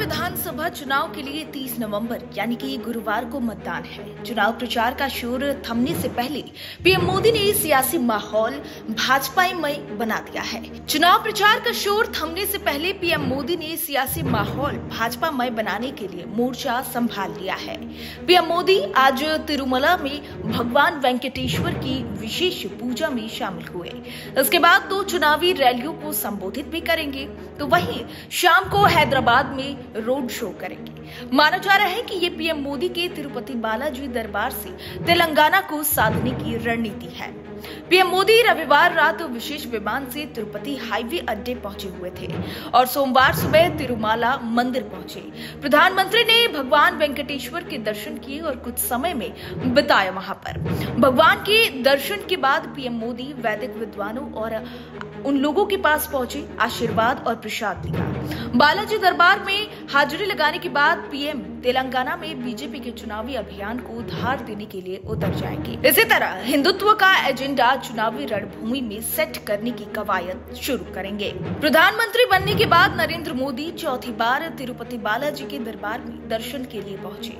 विधानसभा चुनाव के लिए 30 नवंबर यानी कि गुरुवार को मतदान है। चुनाव प्रचार का शोर थमने से पहले पीएम मोदी ने सियासी माहौल भाजपामय बना दिया है। चुनाव प्रचार का शोर थमने से पहले पीएम मोदी ने सियासी माहौल भाजपामय बनाने के लिए मोर्चा संभाल लिया है। पीएम मोदी आज तिरुमला में भगवान वेंकटेश्वर की विशेष पूजा में शामिल हुए। इसके बाद दो चुनावी रैलियों को संबोधित भी करेंगे, तो वहीं शाम को हैदराबाद में रोड शो करेंगे। माना जा रहा है कि ये पीएम मोदी के तिरुपति बालाजी दरबार से तेलंगाना को साधने की रणनीति है। पीएम मोदी रविवार रात विशेष विमान से तिरुपति हाईवे अड्डे पहुंचे हुए थे और सोमवार सुबह तिरुमाला मंदिर पहुंचे। प्रधानमंत्री ने भगवान वेंकटेश्वर के दर्शन किए और कुछ समय में बिताया वहां पर। भगवान के दर्शन के बाद पीएम मोदी वैदिक विद्वानों और उन लोगों के पास पहुंचे, आशीर्वाद और प्रसाद लिया। बालाजी दरबार में हाजिरी लगाने के बाद पीएम तेलंगाना में बीजेपी के चुनावी अभियान को धार देने के लिए उतर जाएंगे। इसी तरह हिंदुत्व का एजेंडा चुनावी रणभूमि में सेट करने की कवायद शुरू करेंगे। प्रधानमंत्री बनने के बाद नरेंद्र मोदी चौथी बार तिरुपति बालाजी के दरबार में दर्शन के लिए पहुंचे।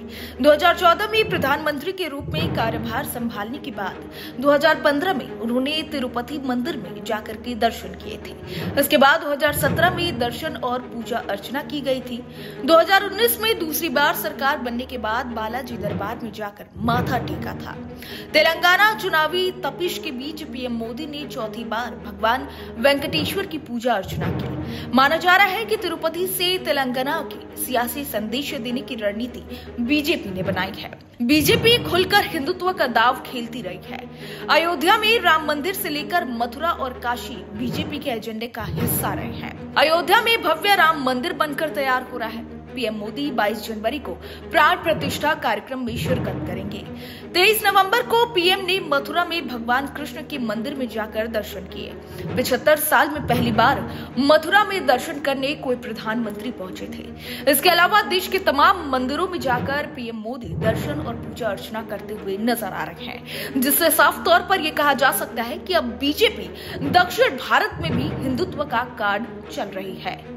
2014 में प्रधानमंत्री के रूप में कार्यभार संभालने के बाद 2015 में उन्होंने तिरुपति मंदिर में जाकर के दर्शन किए थे। इसके बाद 2017 में दर्शन और पूजा अर्चना की गई थी। 2019 में दूसरी बार सरकार बनने के बाद बालाजी दरबार में जाकर माथा टेका था। तेलंगाना चुनावी तपिश के बीच पीएम मोदी ने चौथी बार भगवान वेंकटेश्वर की पूजा अर्चना की। माना जा रहा है कि तिरुपति से तेलंगाना के सियासी संदेश देने की रणनीति बीजेपी ने बनाई है। बीजेपी खुलकर हिंदुत्व का दाव खेलती रही है। अयोध्या में राम मंदिर से लेकर मथुरा और काशी बीजेपी के एजेंडे का हिस्सा रहे हैं। अयोध्या में भव्य राम मंदिर बनकर तैयार हो रहा है। पीएम मोदी 22 जनवरी को प्राण प्रतिष्ठा कार्यक्रम में शिरकत करेंगे। 23 नवंबर को पीएम ने मथुरा में भगवान कृष्ण के मंदिर में जाकर दर्शन किए। 75 साल में पहली बार मथुरा में दर्शन करने कोई प्रधानमंत्री पहुंचे थे। इसके अलावा देश के तमाम मंदिरों में जाकर पीएम मोदी दर्शन और पूजा अर्चना करते हुए नजर आ रहे हैं, जिससे साफ तौर पर यह कहा जा सकता है कि अब बीजेपी दक्षिण भारत में भी हिंदुत्व का कार्ड चल रही है।